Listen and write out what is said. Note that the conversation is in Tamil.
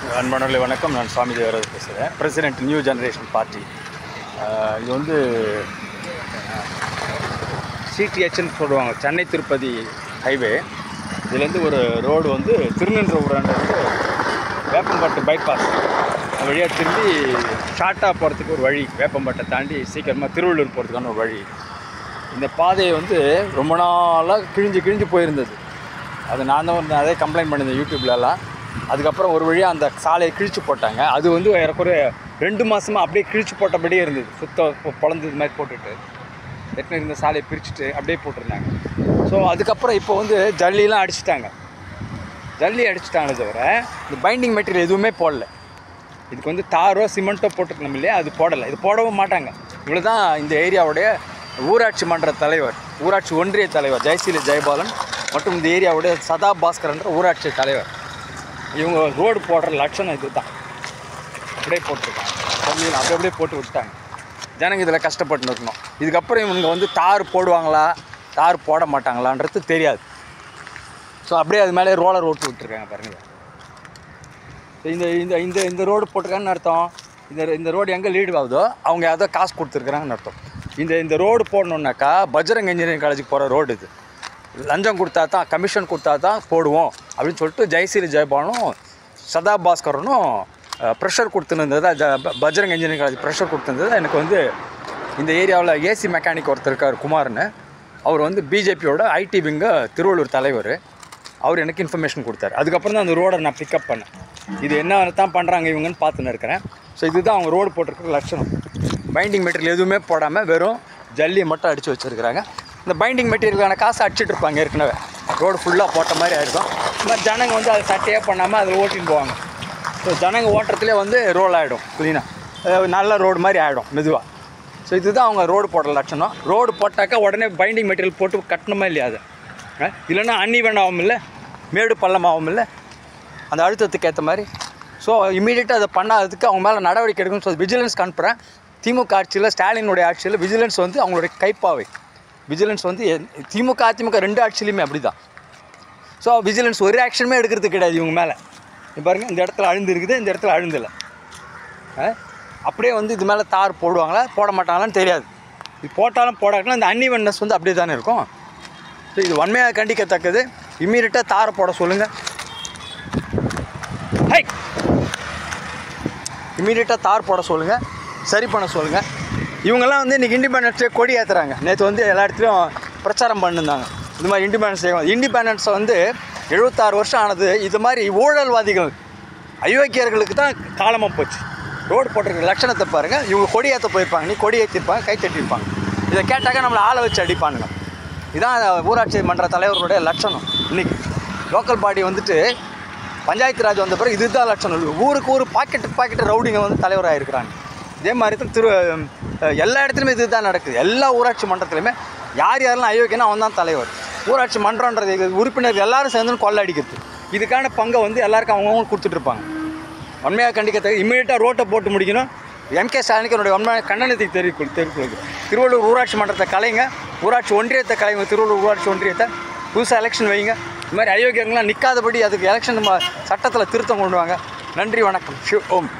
அன்பானவர்களே வணக்கம். நான் சுவாமி தேவராஜ் பேசுகிறேன். President new generation party. இது வந்து சிடிஹெச்ன்னு சொல்லுவாங்க, சென்னை திருப்பதி ஹைவே. இதுலேருந்து ஒரு ரோடு வந்து திருநின்றவூரான்றது வேப்பம்பட்டு பைபாஸ் வழியாக திரும்பி ஷார்ட்டாக போகிறதுக்கு ஒரு வழி, வேப்பம்பட்டை தாண்டி சீக்கிரமாக திருவள்ளூர் போகிறதுக்கான ஒரு வழி. இந்த பாதையை வந்து ரொம்ப நாளாக கிழிஞ்சு போயிருந்தது. அது நான் தான் அதே கம்ப்ளைண்ட் பண்ணியிருந்தேன் யூடியூப்லலாம். அதுக்கப்புறம் ஒரு வழியாக அந்த சாலையை கிழிச்சு போட்டாங்க. அது வந்து ஏறக்குறைய 2 மாதமாக அப்படியே கிழிச்சு போட்டபடியே இருந்தது. பொழந்தது மாதிரி போட்டுட்டு எத்தனை இருந்த சாலையை பிரிச்சுட்டு அப்படியே போட்டிருந்தாங்க. ஸோ அதுக்கப்புறம் இப்போ வந்து ஜல்லிலாம் அடிச்சிட்டாங்க. ஜல்லி அடிச்சிட்டாங்க தவிர இந்த பைண்டிங் மெட்டீரியல் எதுவுமே போடல. இதுக்கு வந்து தாரோ சிமெண்ட்டோ போட்டுருக்கணும் இல்லையா, அது போடலை. இது போடவும் மாட்டாங்க. இவ்வளோ தான் இந்த ஏரியாவுடைய ஊராட்சி மன்ற தலைவர், ஊராட்சி ஒன்றிய தலைவர் ஜெயசீல ஜெயபாலன் மற்றும் இந்த ஏரியாவுடைய சதா பாஸ்கர்ன்ற ஊராட்சி தலைவர். இவங்க ரோடு போடுற லட்சணம் இது தான். அப்படியே போட்டிருக்காங்க, தண்ணியில் அப்படியே போட்டு விட்டாங்க. ஜனங்க இதில் கஷ்டப்பட்டு இருக்கணும். இதுக்கப்புறம் இவங்க வந்து தார் போடுவாங்களா தார் போட மாட்டாங்களான்றது தெரியாது. ஸோ அப்படியே அது மேலே ரோலர் ஓட்டு விட்டுருக்காங்க பாருங்கள். இந்த இந்த இந்த இந்த ரோடு போட்டிருக்காங்கன்னு அர்த்தம். இந்த ரோடு எங்கே லீடு ஆகுதோ அவங்க ஏதோ காசு கொடுத்துருக்குறாங்கன்னு அர்த்தம். இந்த ரோடு போடணுன்னாக்கா பஜ்ரங் இன்ஜினியரிங் காலேஜுக்கு போகிற ரோடு இது. லஞ்சம் கொடுத்தா தான், கமிஷன் கொடுத்தா தான் போடுவோம் அப்படின்னு சொல்லிட்டு ஜெயசீல ஜெயபாலனும் சதா பாஸ்கரனும் ப்ரெஷர் கொடுத்துருந்தது. பஜ்ரங் இன்ஜினியரிங் காலேஜ் ப்ரெஷர் கொடுத்துருந்தது. எனக்கு வந்து இந்த ஏரியாவில் ஏசி மெக்கானிக் ஒருத்தர் இருக்கார் குமார்னு, அவர் வந்து பிஜேபியோட ஐடி விங்கு திருவள்ளூர் தலைவர். அவர் எனக்கு இன்ஃபர்மேஷன் கொடுத்தாரு. அதுக்கப்புறம் தான் அந்த ரோடை நான் பிக்கப் பண்ணேன். இது என்ன தான் பண்ணுறாங்க இவங்கன்னு பார்த்துன்னு இருக்கிறேன். ஸோ இதுதான் அவங்க ரோடு போட்டிருக்கிற லட்சணம். பைண்டிங் மெட்டீரியல் எதுவுமே போடாமல் வெறும் ஜல்லியை மட்டும் அடித்து வச்சுருக்கிறாங்க. இந்த பைண்டிங் மெட்டீரியலுக்கான காசை அடிச்சுட்டு இருப்பாங்க. ஏற்கனவே ரோடு ஃபுல்லாக போட்ட மாதிரி ஆகிருக்கும். இந்த மாதிரி ஜனங்க வந்து அதை சட்டையாக பண்ணாமல் அதில் ஓட்டின்னு போவாங்க. ஸோ ஜனங்க ஓட்டுறதுலேயே வந்து ரோல் ஆகிடும், க்ளீனாக நல்ல ரோடு மாதிரி ஆகிடும் மெதுவாக. ஸோ இதுதான் அவங்க ரோடு போடுற லட்சணம். ரோடு போட்டாக்கா உடனே பைண்டிங் மெட்டீரியல் போட்டு கட்டணுமா இல்லையா, அது இல்லைன்னா அன்இவன் ஆகும் இல்லை, மேடு பள்ளம் ஆகும் இல்லை, அந்த அழுத்தத்துக்கு ஏற்ற மாதிரி. ஸோ இமீடியட்டாக அதை பண்ணாததுக்கு அவங்க மேலே நடவடிக்கை எடுக்கணும்னு சொல்லி விஜிலன்ஸ்க்கு அனுப்புகிறேன். திமுக ஆட்சியில், ஸ்டாலினுடைய ஆட்சியில் விஜிலன்ஸ் வந்து அவங்களுடைய கைப்பாவை. விஜிலன்ஸ் வந்து திமுக அதிமுக 2 ஆட்சியிலையுமே அப்படி தான். ஸோ விஜிலன்ஸ் ஒரு ஆக்ஷனுமே எடுக்கிறது கிடையாது இவங்க மேலே. பாருங்கள், இந்த இடத்துல அழுந்து இருக்குது, இந்த இடத்துல அழுந்தில்லை. அப்படியே வந்து இது மேலே தார் போடுவாங்களா போட மாட்டாங்களான்னு தெரியாது. இது போட்டாலும் போடாக்கலாம், இந்த அன்இவன்னஸ் வந்து அப்படியே தானே இருக்கும். ஸோ இது வன்மையாக கண்டிக்கத்தக்கது. இம்மீடியட்டாக தாரை போட சொல்லுங்கள். இம்மீடியட்டாக தார் போட சொல்லுங்கள், சரி பண்ண சொல்லுங்கள். இவங்கெல்லாம் வந்து இன்றைக்கி இண்டிபெண்டன்ஸ் டே கொடி ஏற்றுறாங்க. நேற்று வந்து எல்லா இடத்துலையும் பிரச்சாரம் பண்ணியிருந்தாங்க. இது மாதிரி இண்டிபெண்டன்ஸ் டே, இண்டிபெண்டன்ஸை வந்து 76 வருஷம் ஆனது. இது மாதிரி ஊழல்வாதிகள் அயோக்கியர்களுக்கு தான் காலமாக போச்சு. ரோடு போட்டிருக்கிற லட்சணத்தை பாருங்கள். இவங்க கொடி ஏற்ற போயிருப்பாங்க, நீ கொடி ஏற்றிருப்பாங்க, கை தட்டியிருப்பாங்க. இதை கேட்டாக்க நம்மளை ஆளை வச்சு அடிப்பானுங்க. இதுதான் ஊராட்சி மன்ற தலைவர்களுடைய லட்சணம். இன்றைக்கி லோக்கல் பாடி வந்துட்டு பஞ்சாயத்து ராஜ் வந்த பிறகு இதுதான் லட்சணம். ஊருக்கு ஊர் பாக்கெட்டு ரவுடிங்க வந்து தலைவராக இருக்கிறாங்க. இதே மாதிரி தான் எல்லா இடத்துலையுமே இது தான் நடக்குது. எல்லா ஊராட்சி மன்றத்துலையுமே யாரெல்லாம் அயோக்கியனா அவன் தான் தலைவர். ஊராட்சி மன்றன்றது உறுப்பினர் எல்லோரும் சேர்ந்து கொள்ளை அடிக்கிறது. இதுக்கான பங்கை வந்து எல்லாருக்கும் அவங்கவுங்க கொடுத்துட்ருப்பாங்க. வன்மையாக கண்டிக்கத்தக்க இமீடியட்டாக ரோட்டை போட்டு முடிக்கணும். எம்கே ஸ்டாலினுக்கு என்னுடைய வன்மையான கண்டனத்தை தெரிவிக்கிறது. திருவள்ளூர் ஊராட்சி மன்றத்தை கலைங்க, ஊராட்சி ஒன்றியத்தை கலைங்க. திருவள்ளூர் ஊராட்சி ஒன்றியத்தை புதுசாக எலெக்ஷன் வைங்க. இது மாதிரி அயோக்கியங்கள்லாம் நிற்காதபடி அதுக்கு எலெக்ஷன் சட்டத்தில் திருத்தம் கொண்டு வாங்க. நன்றி, வணக்கம். ஓம்.